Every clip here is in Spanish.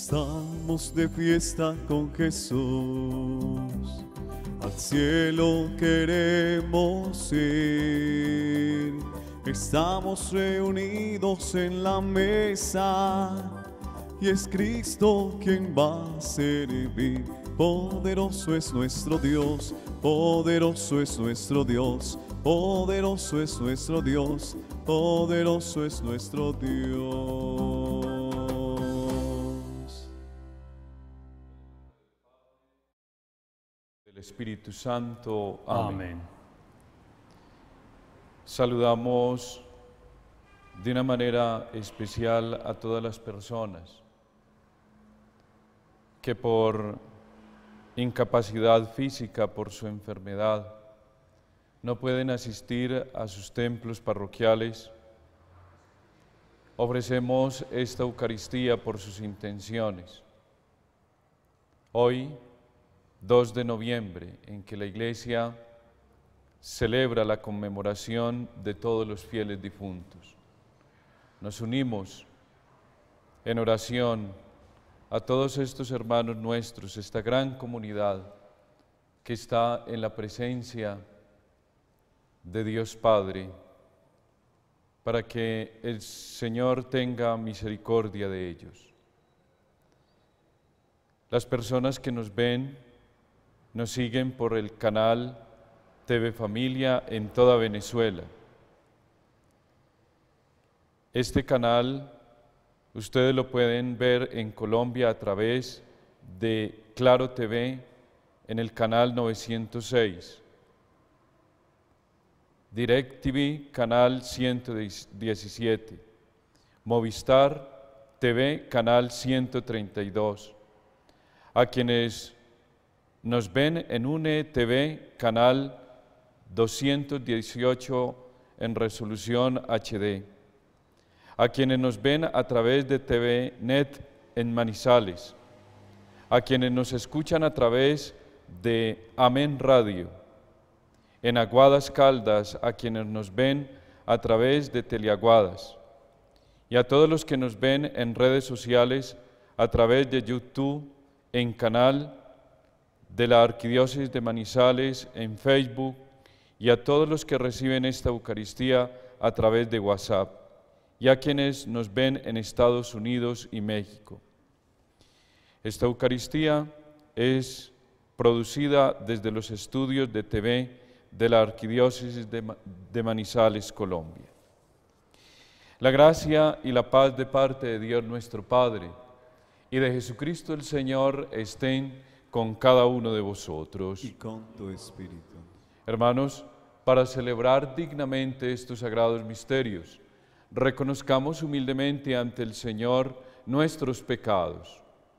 Estamos de fiesta con Jesús, al cielo queremos ir. Estamos reunidos en la mesa y es Cristo quien va a servir. Poderoso es nuestro Dios, poderoso es nuestro Dios, poderoso es nuestro Dios, poderoso es nuestro Dios. Del Espíritu Santo. Amén. Amén. Saludamos de una manera especial a todas las personas que por incapacidad física, por su enfermedad, no pueden asistir a sus templos parroquiales. Ofrecemos esta Eucaristía por sus intenciones. Hoy, 2 de noviembre, en que la Iglesia celebra la conmemoración de todos los fieles difuntos, nos unimos en oración a todos estos hermanos nuestros, esta gran comunidad que está en la presencia de Dios Padre, para que el Señor tenga misericordia de ellos. Las personas que nos ven, nos siguen por el canal TV Familia en toda Venezuela. Este canal ustedes lo pueden ver en Colombia a través de Claro TV en el canal 906, DirecTV canal 117, Movistar TV canal 132. A quienes nos ven en UNE TV canal 218 en resolución HD. A quienes nos ven a través de TV Net en Manizales. A quienes nos escuchan a través de Amén Radio. En Aguadas Caldas, a quienes nos ven a través de Teleaguadas. Y a todos los que nos ven en redes sociales a través de YouTube, en canal de la Arquidiócesis de Manizales, en Facebook, y a todos los que reciben esta Eucaristía a través de WhatsApp, y a quienes nos ven en Estados Unidos y México. Esta Eucaristía es producida desde los estudios de TV de la Arquidiócesis de Manizales, Colombia. La gracia y la paz de parte de Dios nuestro Padre y de Jesucristo el Señor estén con cada uno de vosotros. Y con tu espíritu. Hermanos, para celebrar dignamente estos sagrados misterios, reconozcamos humildemente ante el Señor nuestros pecados.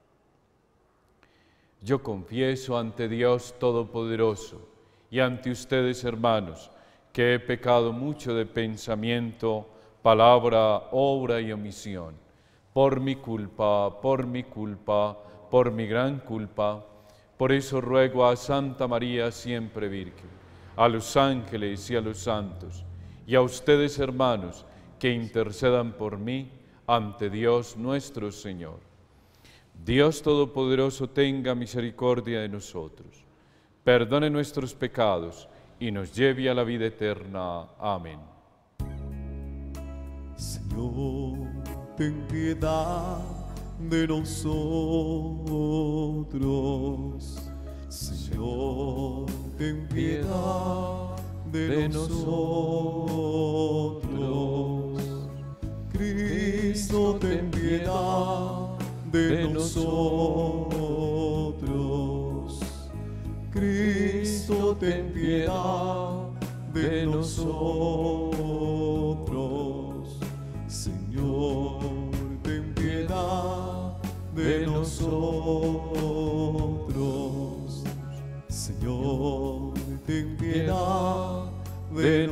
Yo confieso ante Dios Todopoderoso y ante ustedes, hermanos, que he pecado mucho de pensamiento, palabra, obra y omisión, por mi culpa, por mi gran culpa. Por eso ruego a Santa María, siempre Virgen, a los ángeles y a los santos, y a ustedes, hermanos, que intercedan por mí ante Dios nuestro Señor. Dios Todopoderoso tenga misericordia de nosotros, perdone nuestros pecados y nos lleve a la vida eterna. Amén. Señor, ten piedad de nosotros. Señor, ten piedad de nosotros. Cristo, ten piedad de nosotros. Cristo, ten piedad de nosotros. Señor, ten piedad de nosotros. Señor, ten piedad de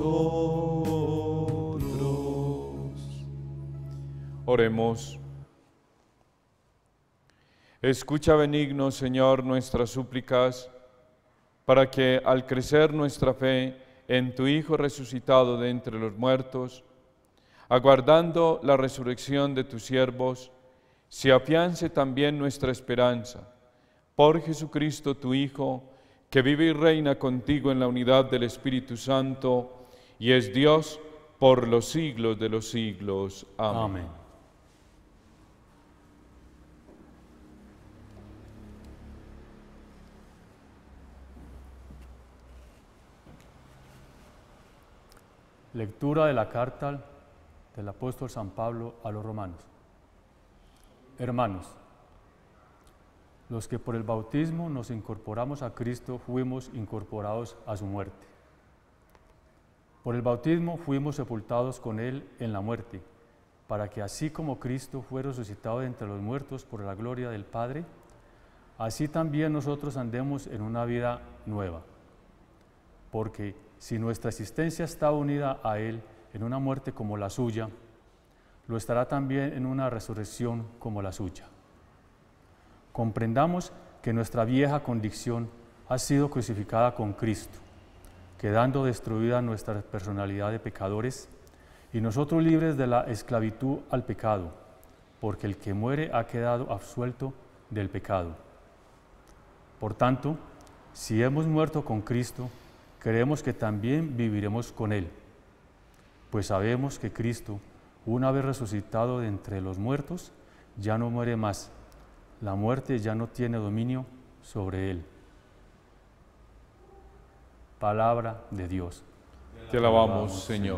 nosotros. Oremos. Escucha benigno, Señor, nuestras súplicas, para que al crecer nuestra fe en tu Hijo resucitado de entre los muertos, aguardando la resurrección de tus siervos, se afiance también nuestra esperanza. Por Jesucristo, tu Hijo, que vive y reina contigo en la unidad del Espíritu Santo, y es Dios por los siglos de los siglos. Amén. Amén. Lectura de la carta del apóstol San Pablo a los romanos. Hermanos, los que por el bautismo nos incorporamos a Cristo fuimos incorporados a su muerte. Por el bautismo fuimos sepultados con Él en la muerte, para que así como Cristo fue resucitado de entre los muertos por la gloria del Padre, así también nosotros andemos en una vida nueva. Porque si nuestra existencia está unida a Él en una muerte como la suya, lo estará también en una resurrección como la suya. Comprendamos que nuestra vieja condición ha sido crucificada con Cristo, quedando destruida nuestra personalidad de pecadores y nosotros libres de la esclavitud al pecado, porque el que muere ha quedado absuelto del pecado. Por tanto, si hemos muerto con Cristo, creemos que también viviremos con Él, pues sabemos que Cristo, una vez resucitado de entre los muertos, ya no muere más. La muerte ya no tiene dominio sobre Él. Palabra de Dios. Te alabamos, Señor.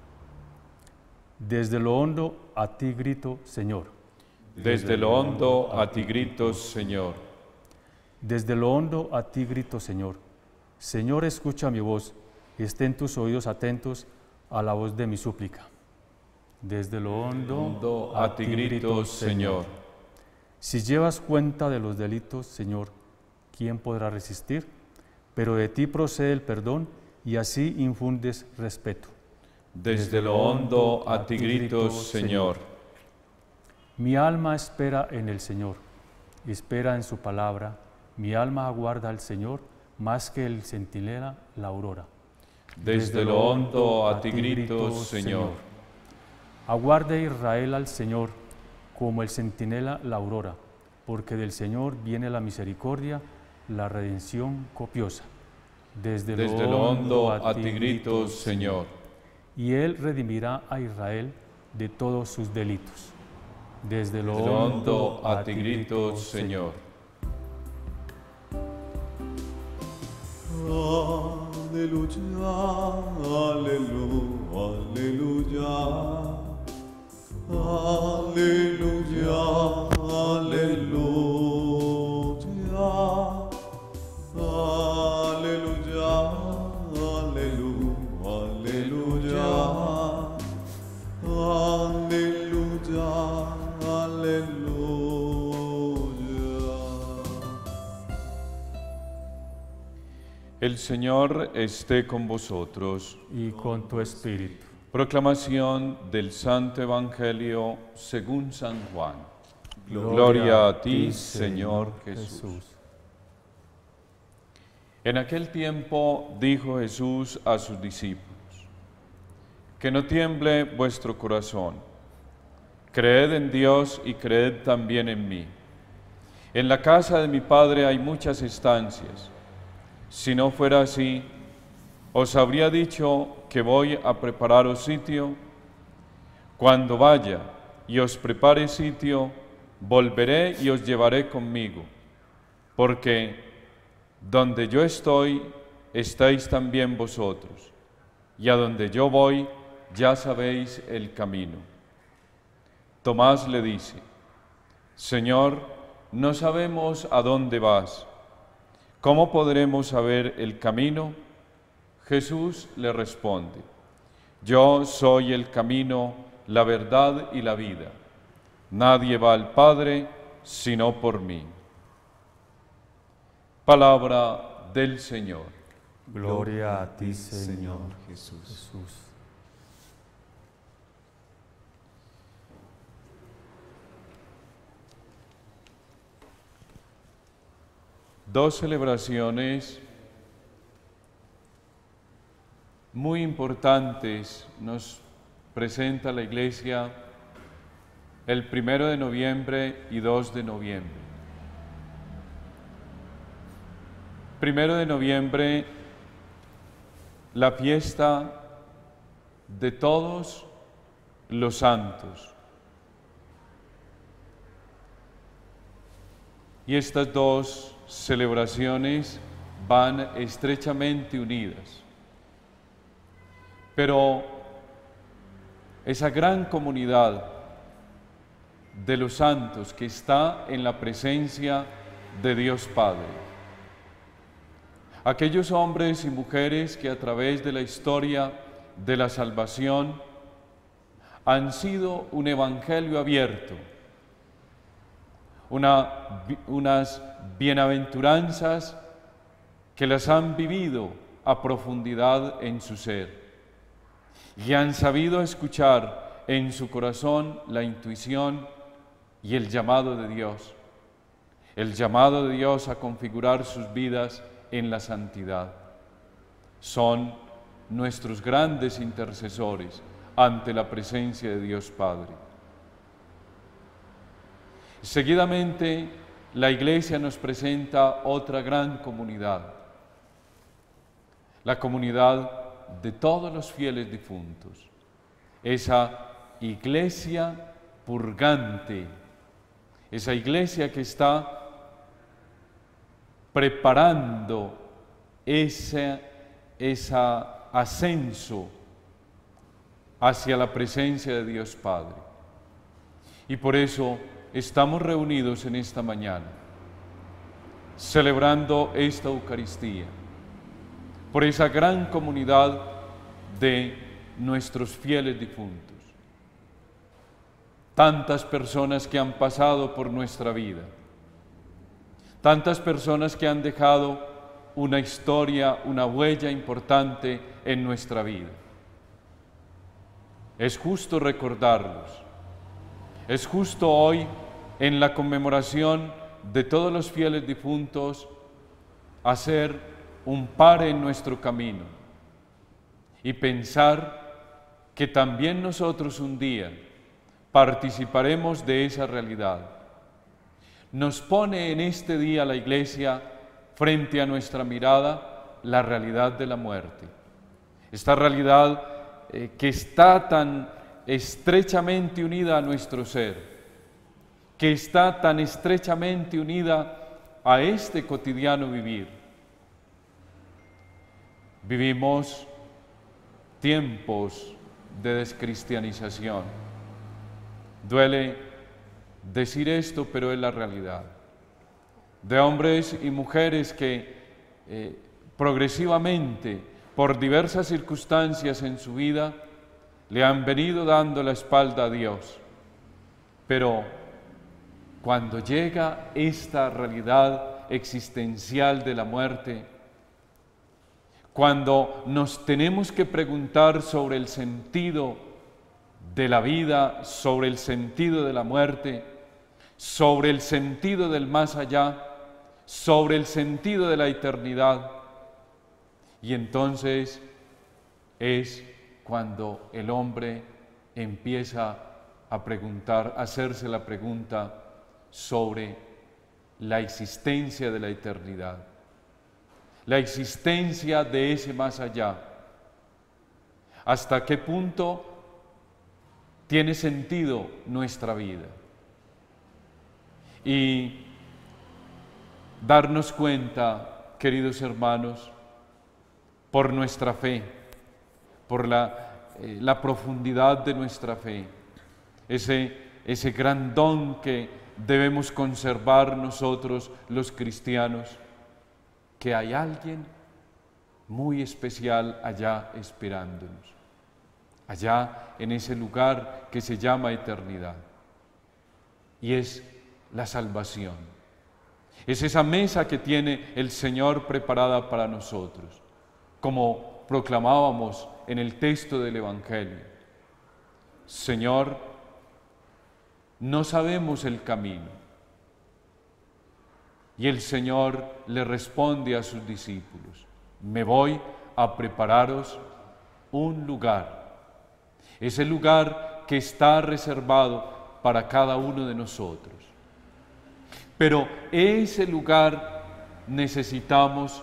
Desde lo hondo a ti grito, Señor. Desde lo hondo a ti grito, Señor. Desde lo hondo a ti grito, Señor. Señor, escucha mi voz, y estén tus oídos atentos a la voz de mi súplica. Desde lo hondo A ti grito, Señor. Si llevas cuenta de los delitos, Señor, ¿quién podrá resistir? Pero de ti procede el perdón, y así infundes respeto. Desde lo hondo a ti grito, Señor. Mi alma espera en el Señor, espera en su palabra. Mi alma aguarda al Señor más que el centinela la aurora. Desde lo hondo a ti grito, Señor. Aguarde Israel al Señor, como el centinela la aurora, porque del Señor viene la misericordia, la redención copiosa. Desde lo hondo a ti grito, Señor. Y Él redimirá a Israel de todos sus delitos. Desde lo hondo a ti grito, Señor. Aleluya, aleluya, aleluya, aleluya, aleluya, aleluya, aleluya, aleluya. El Señor esté con vosotros. Y con tu espíritu. Proclamación del Santo Evangelio según San Juan. Gloria a ti, Señor Jesús. En aquel tiempo dijo Jesús a sus discípulos: que no tiemble vuestro corazón. Creed en Dios y creed también en mí. En la casa de mi Padre hay muchas estancias. Si no fuera así, os habría dicho que voy a prepararos sitio. Cuando vaya y os prepare sitio, volveré y os llevaré conmigo, porque donde yo estoy, estáis también vosotros, y a donde yo voy, ya sabéis el camino. Tomás le dice: Señor, no sabemos a dónde vas. ¿Cómo podremos saber el camino? Jesús le responde: Yo soy el camino, la verdad y la vida. Nadie va al Padre sino por mí. Palabra del Señor. Gloria a ti, Señor Jesús. Dos celebraciones muy importantes nos presenta la Iglesia el 1 de noviembre y 2 de noviembre. 1 de noviembre, la fiesta de todos los santos. Y estas dos celebraciones van estrechamente unidas. Pero esa gran comunidad de los santos que está en la presencia de Dios Padre, aquellos hombres y mujeres que a través de la historia de la salvación han sido un evangelio abierto, unas bienaventuranzas que las han vivido a profundidad en su ser y han sabido escuchar en su corazón la intuición y el llamado de Dios a configurar sus vidas en la santidad. Son nuestros grandes intercesores ante la presencia de Dios Padre. Seguidamente, la Iglesia nos presenta otra gran comunidad, la comunidad de todos los fieles difuntos, esa Iglesia purgante, esa Iglesia que está preparando ese ascenso hacia la presencia de Dios Padre. Y por eso estamos reunidos en esta mañana, celebrando esta Eucaristía, por esa gran comunidad de nuestros fieles difuntos. Tantas personas que han pasado por nuestra vida, tantas personas que han dejado una historia, una huella importante en nuestra vida. Es justo recordarlos. Es justo hoy, en la conmemoración de todos los fieles difuntos, hacer un pare en nuestro camino y pensar que también nosotros un día participaremos de esa realidad. Nos pone en este día la Iglesia frente a nuestra mirada la realidad de la muerte. Esta realidad que está tan estrechamente unida a nuestro ser, que está tan estrechamente unida a este cotidiano vivir. Vivimos tiempos de descristianización. Duele decir esto, pero es la realidad. De hombres y mujeres que progresivamente, por diversas circunstancias en su vida, le han venido dando la espalda a Dios. Pero cuando llega esta realidad existencial de la muerte, cuando nos tenemos que preguntar sobre el sentido de la vida, sobre el sentido de la muerte, sobre el sentido del más allá, sobre el sentido de la eternidad, y entonces es cuando el hombre empieza a preguntar, a hacerse la pregunta sobre la existencia de la eternidad, la existencia de ese más allá. ¿Hasta qué punto tiene sentido nuestra vida? Y darnos cuenta, queridos hermanos, por nuestra fe, por la profundidad de nuestra fe, ese gran don que debemos conservar nosotros los cristianos, que hay alguien muy especial allá esperándonos, allá en ese lugar que se llama eternidad, y es la salvación. Es esa mesa que tiene el Señor preparada para nosotros, como proclamábamos en el texto del Evangelio. Señor, no sabemos el camino. Y el Señor le responde a sus discípulos: me voy a prepararos un lugar. Ese lugar que está reservado para cada uno de nosotros. Pero ese lugar necesitamos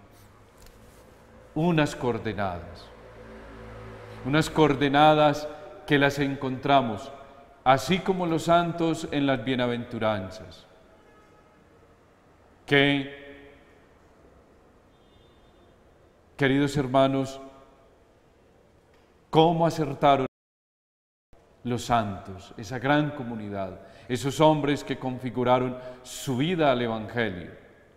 unas coordenadas que las encontramos, así como los santos en las bienaventuranzas, que, queridos hermanos, cómo acertaron los santos, esa gran comunidad, esos hombres que configuraron su vida al Evangelio.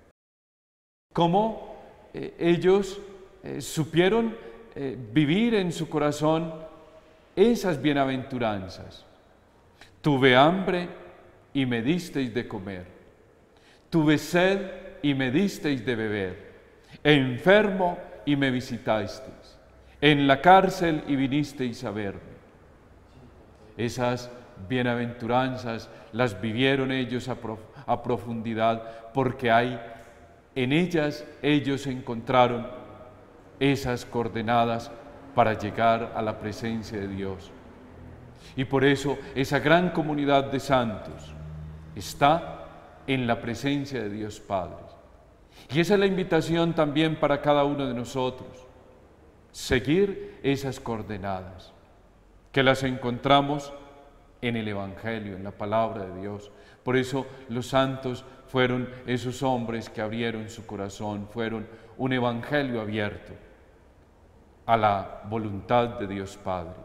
Cómo ellos supieron vivir en su corazón esas bienaventuranzas. Tuve hambre y me disteis de comer. Tuve sed y me disteis de beber. Enfermo y me visitasteis. En la cárcel y vinisteis a verme. Esas bienaventuranzas las vivieron ellos a profundidad, porque en ellas ellos encontraron esas coordenadas para llegar a la presencia de Dios. Y por eso esa gran comunidad de santos está en la presencia de Dios Padre. Y esa es la invitación también para cada uno de nosotros, seguir esas coordenadas, que las encontramos en el Evangelio, en la palabra de Dios. Por eso los santos fueron esos hombres que abrieron su corazón, fueron un evangelio abierto a la voluntad de Dios Padre.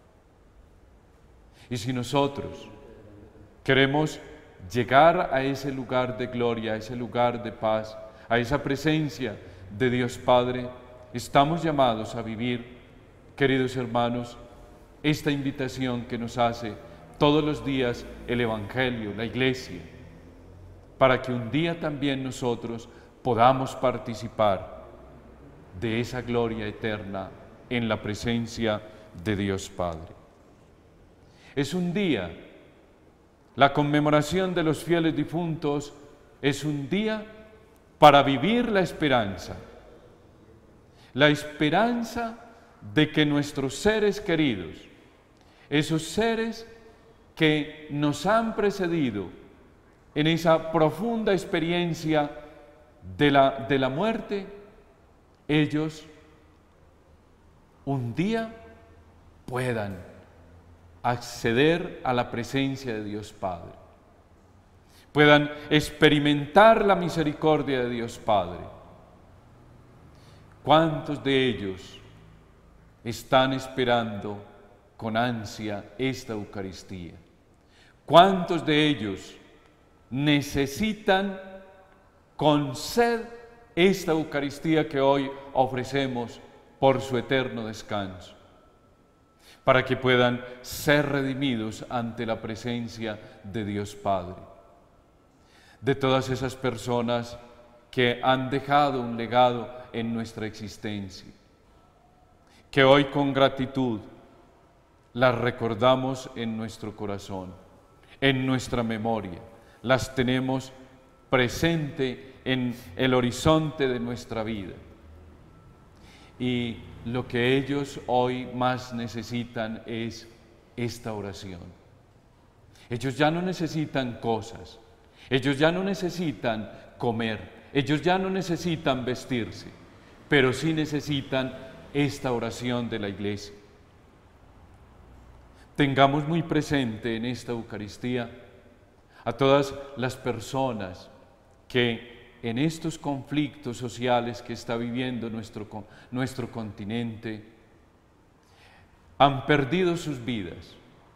Y si nosotros queremos llegar a ese lugar de gloria, a ese lugar de paz, a esa presencia de Dios Padre, estamos llamados a vivir, queridos hermanos, esta invitación que nos hace todos los días el Evangelio, la Iglesia, para que un día también nosotros podamos participar de esa gloria eterna en la presencia de Dios Padre. Es un día, la conmemoración de los fieles difuntos es un día para vivir la esperanza de que nuestros seres queridos, esos seres que nos han precedido en esa profunda experiencia de la muerte, ellos un día puedan acceder a la presencia de Dios Padre, puedan experimentar la misericordia de Dios Padre. ¿Cuántos de ellos están esperando con ansia esta Eucaristía? ¿Cuántos de ellos necesitan con sed esta Eucaristía que hoy ofrecemos por su eterno descanso, para que puedan ser redimidos ante la presencia de Dios Padre? De todas esas personas que han dejado un legado en nuestra existencia, que hoy con gratitud las recordamos en nuestro corazón, en nuestra memoria, las tenemos presente en el horizonte de nuestra vida. Y lo que ellos hoy más necesitan es esta oración. Ellos ya no necesitan cosas, ellos ya no necesitan comer, ellos ya no necesitan vestirse, pero sí necesitan esta oración de la Iglesia. Tengamos muy presente en esta Eucaristía a todas las personas que en estos conflictos sociales que está viviendo nuestro continente han perdido sus vidas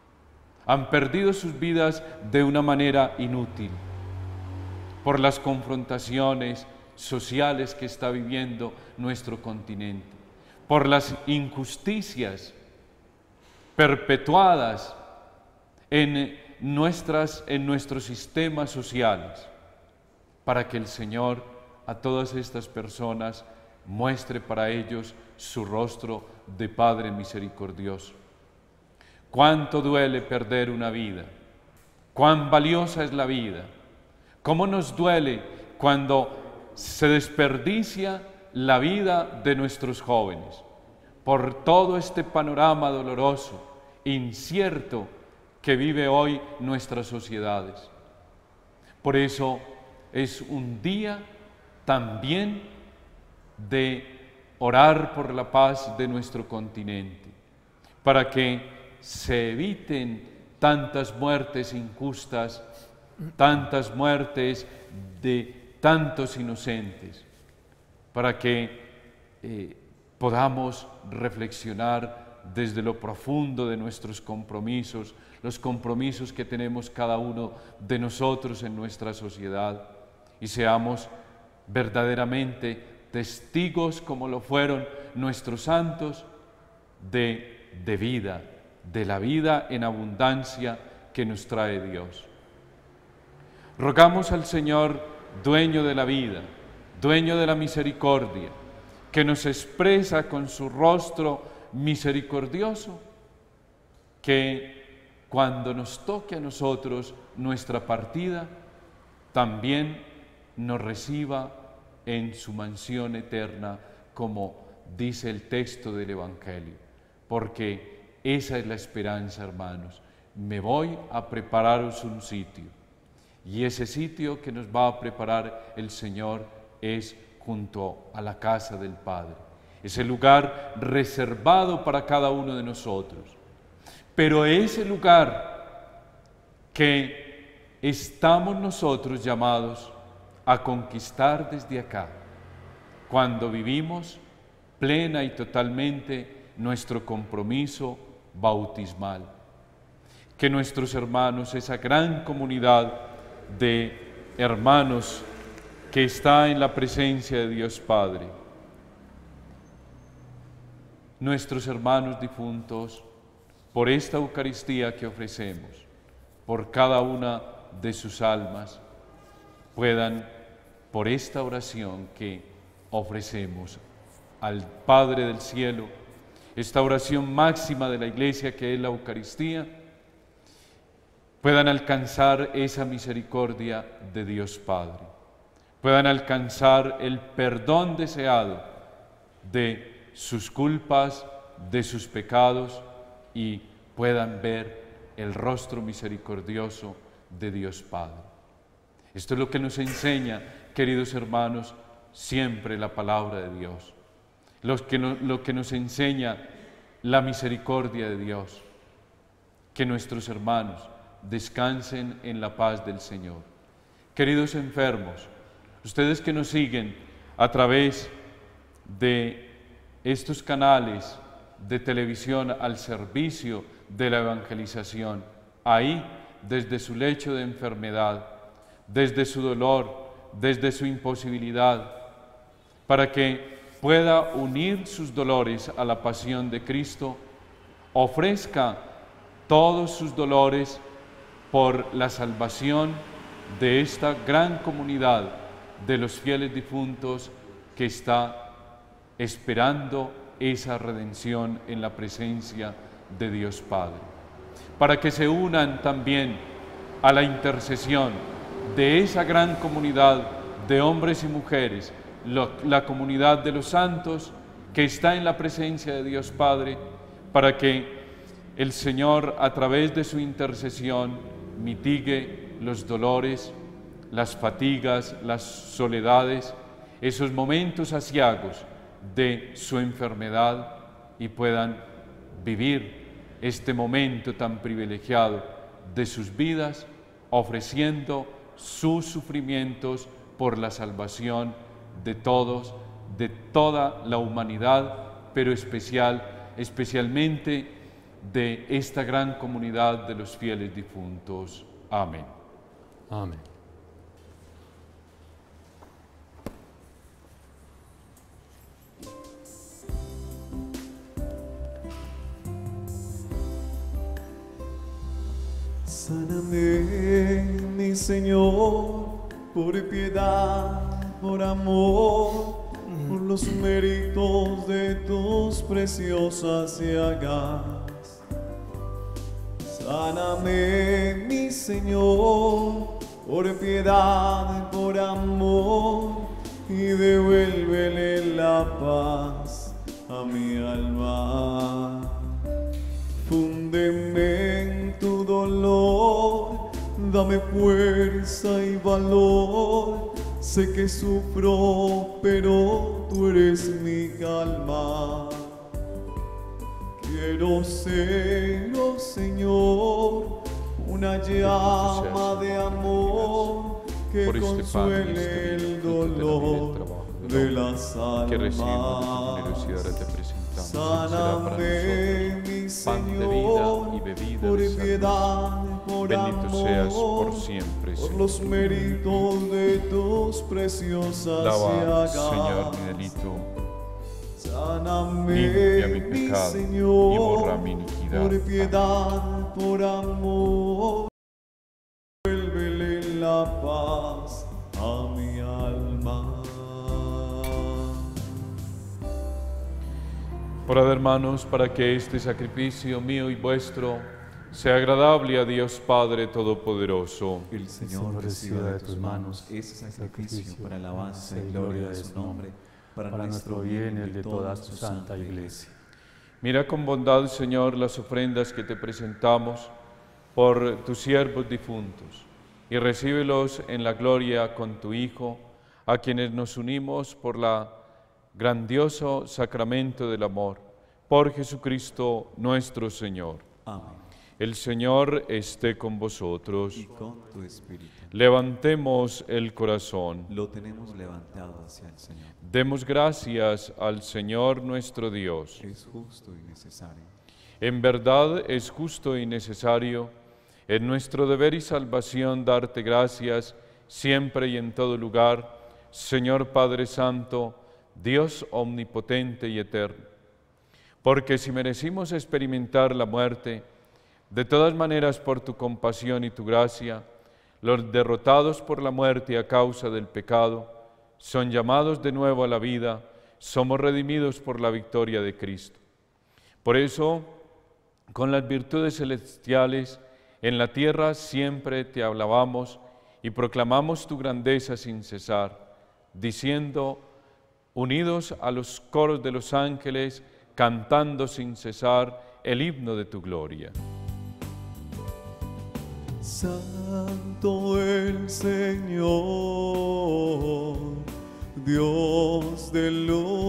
de una manera inútil por las confrontaciones sociales que está viviendo nuestro continente, por las injusticias perpetuadas en nuestros sistemas sociales, para que el Señor a todas estas personas muestre para ellos su rostro de Padre misericordioso. Cuánto duele perder una vida, cuán valiosa es la vida, cómo nos duele cuando se desperdicia la vida de nuestros jóvenes por todo este panorama doloroso, incierto, que vive hoy nuestras sociedades. Por eso es un día también de orar por la paz de nuestro continente, para que se eviten tantas muertes injustas, tantas muertes de tantos inocentes, para que podamos reflexionar desde lo profundo de nuestros compromisos, los compromisos que tenemos cada uno de nosotros en nuestra sociedad, y seamos verdaderamente testigos, como lo fueron nuestros santos, de vida, de la vida en abundancia que nos trae Dios. Rogamos al Señor, dueño de la vida, dueño de la misericordia, que nos expresa con su rostro misericordioso, que cuando nos toque a nosotros nuestra partida, también nos reciba en su mansión eterna, como dice el texto del Evangelio, porque esa es la esperanza, hermanos. Me voy a prepararos un sitio, y ese sitio que nos va a preparar el Señor es junto a la casa del Padre, ese lugar reservado para cada uno de nosotros. Pero ese lugar que estamos nosotros llamados a conquistar desde acá, cuando vivimos plena y totalmente nuestro compromiso bautismal. Que nuestros hermanos, esa gran comunidad de hermanos que está en la presencia de Dios Padre, nuestros hermanos difuntos, por esta Eucaristía que ofrecemos, por cada una de sus almas, puedan, por esta oración que ofrecemos al Padre del Cielo, esta oración máxima de la Iglesia que es la Eucaristía, puedan alcanzar esa misericordia de Dios Padre, puedan alcanzar el perdón deseado de sus culpas, de sus pecados, y puedan ver el rostro misericordioso de Dios Padre. Esto es lo que nos enseña, queridos hermanos, siempre la palabra de Dios, lo que nos enseña la misericordia de Dios. Que nuestros hermanos descansen en la paz del Señor. Queridos enfermos, ustedes que nos siguen a través de estos canales de televisión al servicio de la evangelización, ahí, desde su lecho de enfermedad, desde su dolor, desde su imposibilidad, para que pueda unir sus dolores a la pasión de Cristo, ofrezca todos sus dolores por la salvación de esta gran comunidad de los fieles difuntos que está esperando esa redención en la presencia de Dios Padre, para que se unan también a la intercesión de esa gran comunidad de hombres y mujeres, la comunidad de los santos que está en la presencia de Dios Padre, para que el Señor, a través de su intercesión, mitigue los dolores, las fatigas, las soledades, esos momentos aciagos de su enfermedad, y puedan vivir este momento tan privilegiado de sus vidas, ofreciendo sus sufrimientos por la salvación de todos, de toda la humanidad, pero especialmente de esta gran comunidad de los fieles difuntos. Amén. Amén. Sáname, mi Señor, por piedad, por amor, por los méritos de tus preciosas llagas. Sáname, mi Señor, por piedad, por amor, y devuélvele la paz a mi alma. Fúndeme en tu dolor Dame fuerza y valor, sé que sufro, pero tú eres mi calma. Quiero ser, oh Señor, una llama de amor que por este pan, consuele este vino, el fruto de la vida y el dolor trabajo del de hombre, las almas. que recibimos de tu generosidad te presentamos. Él será para Sáname, nosotros mi pan de vida Señor, y bebida por de salud. piedad, por Bendito amor, seas por siempre, por Señor. los méritos de tus preciosas Lava, llagas. Señor, mi delito, Sáname, limpia mi mi pecado Señor, y borra mi iniquidad. por piedad, por amor, vuélvele la paz a mi alma. Orad, hermanos, para que este sacrificio mío y vuestro sea agradable a Dios Padre Todopoderoso. El Señor reciba de tus manos ese sacrificio para alabanza y gloria de su nombre, para nuestro bien y el de toda su santa Iglesia. Mira con bondad, Señor, las ofrendas que te presentamos por tus siervos difuntos, y recíbelos en la gloria con tu Hijo, a quienes nos unimos por la grandioso sacramento del amor, por Jesucristo nuestro Señor. Amén. El Señor esté con vosotros. Y con tu espíritu. Levantemos el corazón. Lo tenemos levantado hacia el Señor. Demos gracias al Señor nuestro Dios. Es justo y necesario. En verdad es justo y necesario, en nuestro deber y salvación, darte gracias siempre y en todo lugar, Señor Padre Santo, Dios omnipotente y eterno. Porque si merecimos experimentar la muerte, de todas maneras por tu compasión y tu gracia, los derrotados por la muerte a causa del pecado, son llamados de nuevo a la vida, somos redimidos por la victoria de Cristo. Por eso, con las virtudes celestiales, en la tierra siempre te alabamos y proclamamos tu grandeza sin cesar, diciendo, unidos a los coros de los ángeles, cantando sin cesar el himno de tu gloria. Santo el Señor, Dios del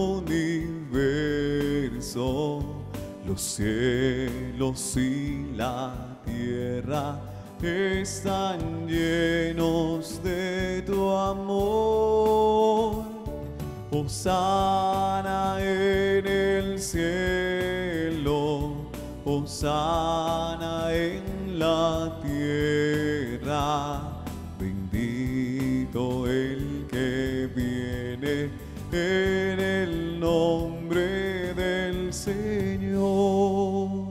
universo, los cielos y la tierra están llenos de tu amor. Hosana en el cielo, hosana en la tierra, bendito el que viene en el nombre del Señor.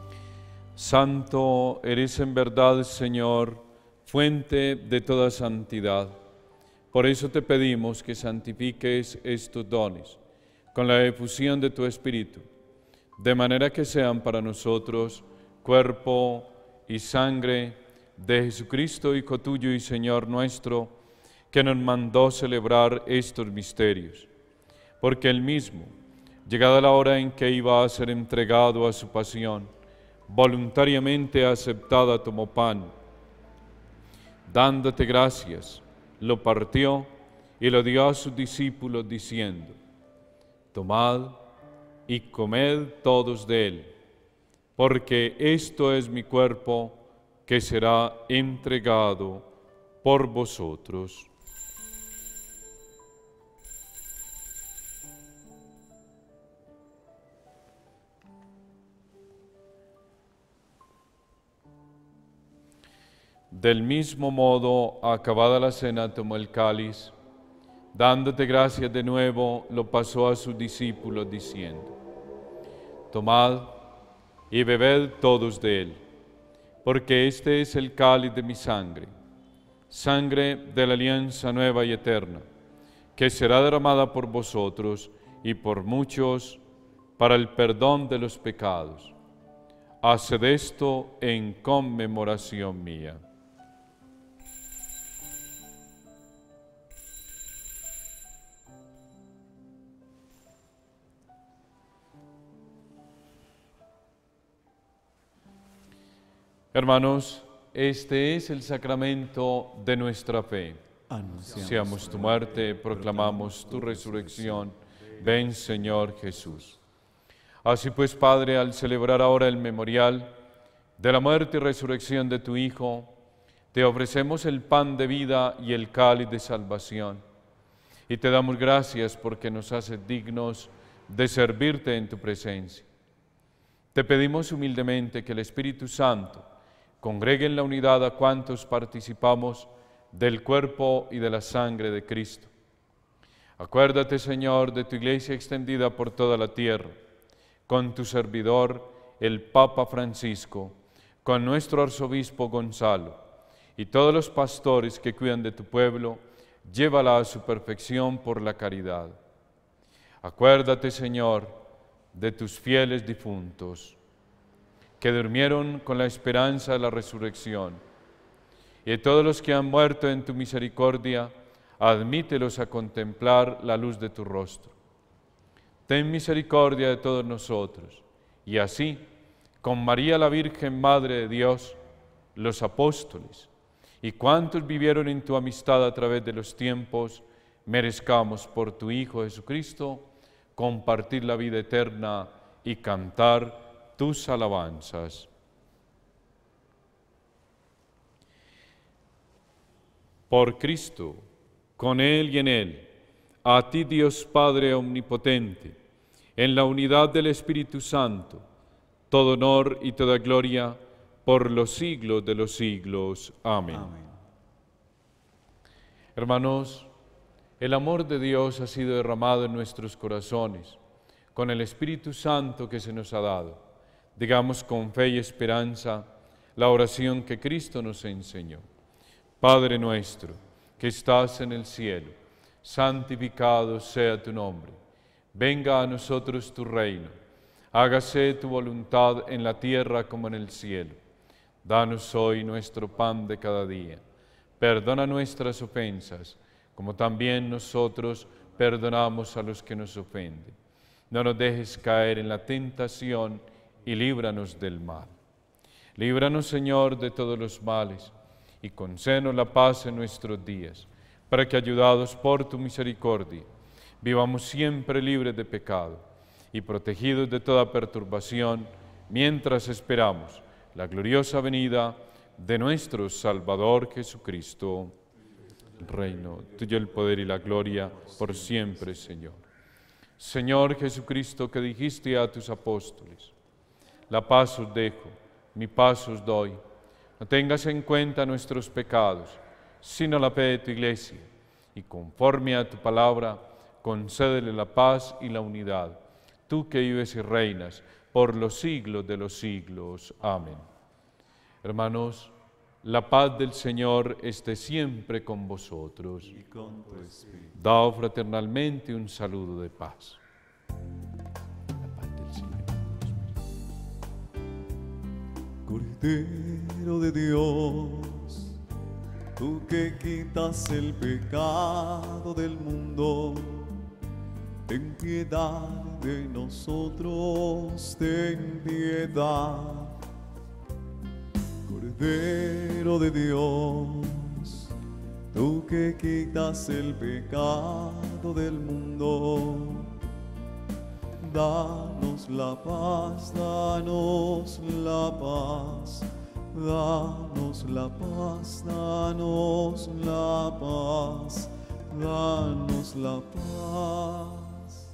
Santo eres en verdad, Señor, fuente de toda santidad. Por eso te pedimos que santifiques estos dones con la efusión de tu Espíritu, de manera que sean para nosotros cuerpo y sangre de Jesucristo, Hijo tuyo y Señor nuestro, que nos mandó celebrar estos misterios. Porque Él mismo, llegada la hora en que iba a ser entregado a su pasión, voluntariamente aceptada tomó pan, dándote gracias, lo partió y lo dio a sus discípulos diciendo, tomad y comed todos de él, porque esto es mi cuerpo que será entregado por vosotros. Del mismo modo, acabada la cena, tomó el cáliz, dándote gracias de nuevo, lo pasó a sus discípulos diciendo, tomad y bebed todos de él, porque este es el cáliz de mi sangre, sangre de la alianza nueva y eterna, que será derramada por vosotros y por muchos para el perdón de los pecados. Haced esto en conmemoración mía. Hermanos, este es el sacramento de nuestra fe. Anunciamos tu muerte, proclamamos tu resurrección. Ven, Señor Jesús. Así pues, Padre, al celebrar ahora el memorial de la muerte y resurrección de tu Hijo, te ofrecemos el pan de vida y el cáliz de salvación. Y te damos gracias porque nos haces dignos de servirte en tu presencia. Te pedimos humildemente que el Espíritu Santo congregue en la unidad a cuantos participamos del cuerpo y de la sangre de Cristo. Acuérdate, Señor, de tu Iglesia extendida por toda la tierra, con tu servidor, el Papa Francisco, con nuestro arzobispo Gonzalo, y todos los pastores que cuidan de tu pueblo, llévala a su perfección por la caridad. Acuérdate, Señor, de tus fieles difuntos, que durmieron con la esperanza de la resurrección, y de todos los que han muerto en tu misericordia, admítelos a contemplar la luz de tu rostro. Ten misericordia de todos nosotros, y así, con María la Virgen, Madre de Dios, los apóstoles, y cuantos vivieron en tu amistad a través de los tiempos, merezcamos por tu Hijo Jesucristo compartir la vida eterna y cantar tus alabanzas. Por Cristo, con Él y en Él, a ti Dios Padre Omnipotente, en la unidad del Espíritu Santo, todo honor y toda gloria por los siglos de los siglos. Amén. Amén. Hermanos, el amor de Dios ha sido derramado en nuestros corazones con el Espíritu Santo que se nos ha dado. Digamos con fe y esperanza la oración que Cristo nos enseñó. Padre nuestro, que estás en el cielo, santificado sea tu nombre. Venga a nosotros tu reino. Hágase tu voluntad en la tierra como en el cielo. Danos hoy nuestro pan de cada día. Perdona nuestras ofensas, como también nosotros perdonamos a los que nos ofenden. No nos dejes caer en la tentación y líbranos del mal. Líbranos, Señor, de todos los males, y concédenos la paz en nuestros días, para que, ayudados por tu misericordia, vivamos siempre libres de pecado y protegidos de toda perturbación, mientras esperamos la gloriosa venida de nuestro Salvador Jesucristo. Reino, tuyo el poder y la gloria por siempre, Señor. Señor Jesucristo, que dijiste a tus apóstoles: la paz os dejo, mi paz os doy. No tengas en cuenta nuestros pecados, sino la fe de tu Iglesia, y conforme a tu palabra, concédele la paz y la unidad, tú que vives y reinas por los siglos de los siglos. Amén. Hermanos, la paz del Señor esté siempre con vosotros. Y con tu espíritu. Daos fraternalmente un saludo de paz. La paz del Señor. Cordero de Dios, tú que quitas el pecado del mundo, ten piedad de nosotros, ten piedad. Cordero de Dios, tú que quitas el pecado del mundo, danos la paz, danos la paz, danos la paz, danos la paz, danos la paz.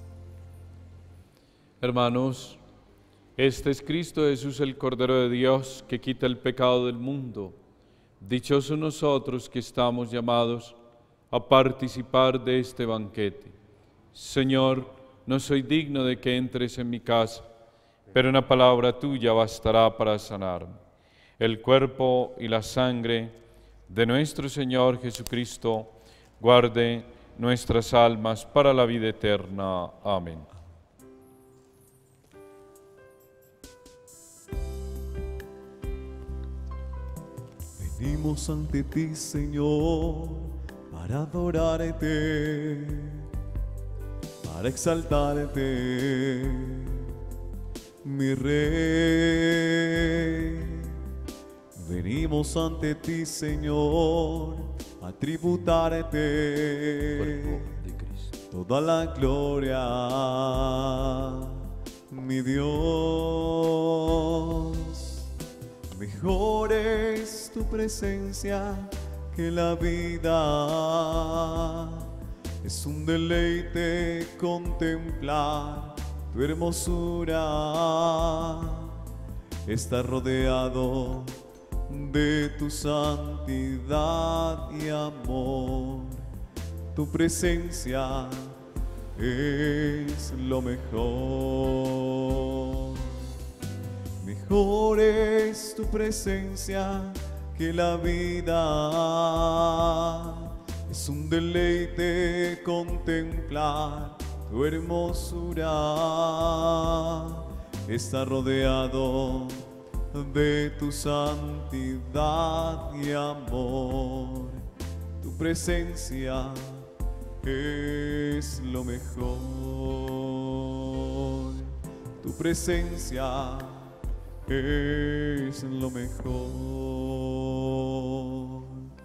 Hermanos, este es Cristo Jesús, el Cordero de Dios, que quita el pecado del mundo. Dichosos nosotros que estamos llamados a participar de este banquete. Señor, no soy digno de que entres en mi casa, pero una palabra tuya bastará para sanarme. El cuerpo y la sangre de nuestro Señor Jesucristo guarde nuestras almas para la vida eterna. Amén. Venimos ante ti, Señor, para adorarte, para exaltarte, mi Rey. Venimos ante ti, Señor, a tributarte Cuerpo de Cristo. toda la gloria, mi Dios. Mejor es tu presencia que la vida. Es un deleite contemplar tu hermosura. Estás rodeado de tu santidad y amor. Tu presencia es lo mejor. Mejor es tu presencia que la vida. Es un deleite contemplar tu hermosura. Está rodeado de tu santidad y amor. Tu presencia es lo mejor. Tu presencia es lo mejor.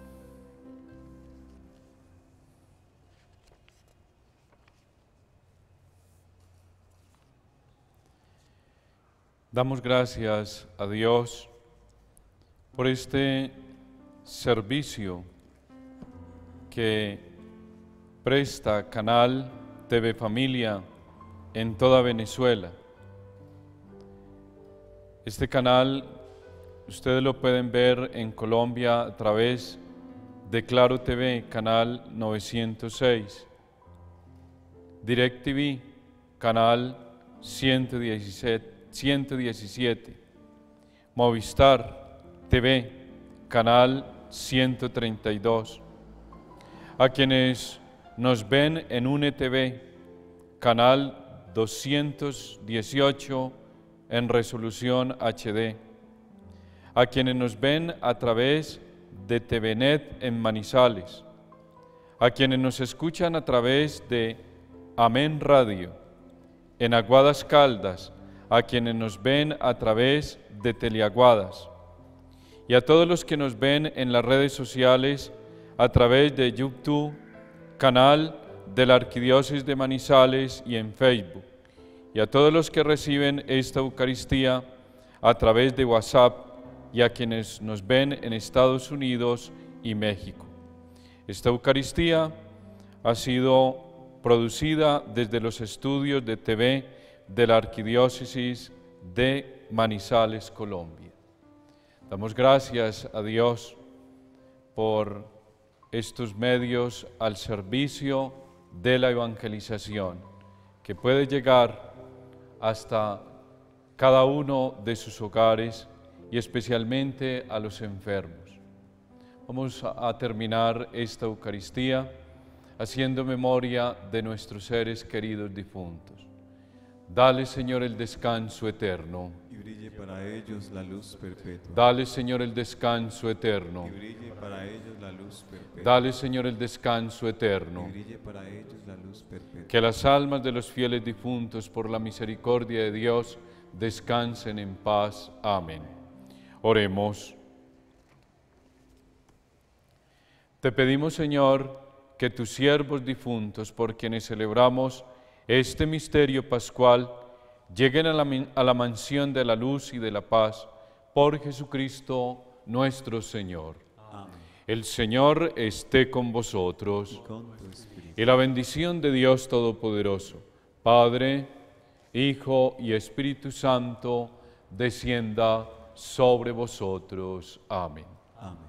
Damos gracias a Dios por este servicio que presta Canal TV Familia en toda Venezuela. Este canal ustedes lo pueden ver en Colombia a través de Claro TV, canal 906, DirecTV, canal 117, Movistar TV, canal 132. A quienes nos ven en UNETV, canal 218 en resolución HD. A quienes nos ven a través de TVNet en Manizales. A quienes nos escuchan a través de Amén Radio en Aguadas Caldas, a quienes nos ven a través de Teleaguadas, y a todos los que nos ven en las redes sociales a través de YouTube, canal de la Arquidiócesis de Manizales, y en Facebook, y a todos los que reciben esta Eucaristía a través de WhatsApp, y a quienes nos ven en Estados Unidos y México. Esta Eucaristía ha sido producida desde los estudios de TV de la Arquidiócesis de Manizales, Colombia. Damos gracias a Dios por estos medios al servicio de la evangelización, que puede llegar hasta cada uno de sus hogares y especialmente a los enfermos. Vamos a terminar esta Eucaristía haciendo memoria de nuestros seres queridos difuntos. Dale, Señor, el descanso eterno. Y brille para ellos la luz perpetua. Dale, Señor, el descanso eterno. Y brille para ellos la luz perpetua. Dale, Señor, el descanso eterno. Y brille para ellos la luz perpetua. Que las almas de los fieles difuntos, por la misericordia de Dios, descansen en paz. Amén. Oremos. Te pedimos, Señor, que tus siervos difuntos, por quienes celebramos este misterio pascual, lleguen a la mansión de la luz y de la paz, por Jesucristo nuestro Señor. Amén. El Señor esté con vosotros. Y con tu espíritu. Y la bendición de Dios Todopoderoso, Padre, Hijo y Espíritu Santo, descienda sobre vosotros. Amén. Amén.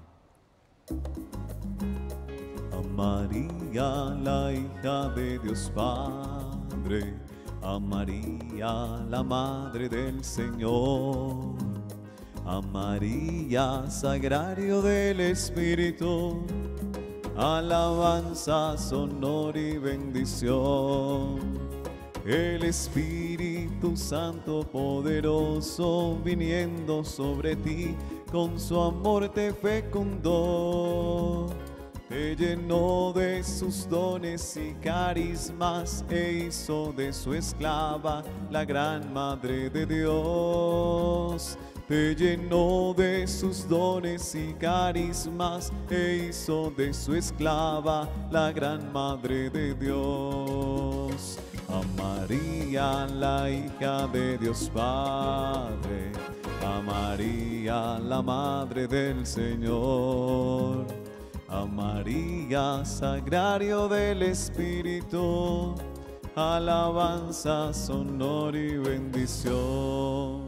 A María, la hija de Dios Padre, a María, la Madre del Señor, a María, sagrario del Espíritu, alabanzas, honor y bendición. El Espíritu Santo poderoso, viniendo sobre ti, con su amor te fecundó. te llenó de sus dones y carismas e hizo de su esclava la gran Madre de Dios. Te llenó de sus dones y carismas e hizo de su esclava la gran Madre de Dios. A María, la hija de Dios Padre, a María, la Madre del Señor, a María, sagrario del Espíritu, alabanzas, honor y bendición.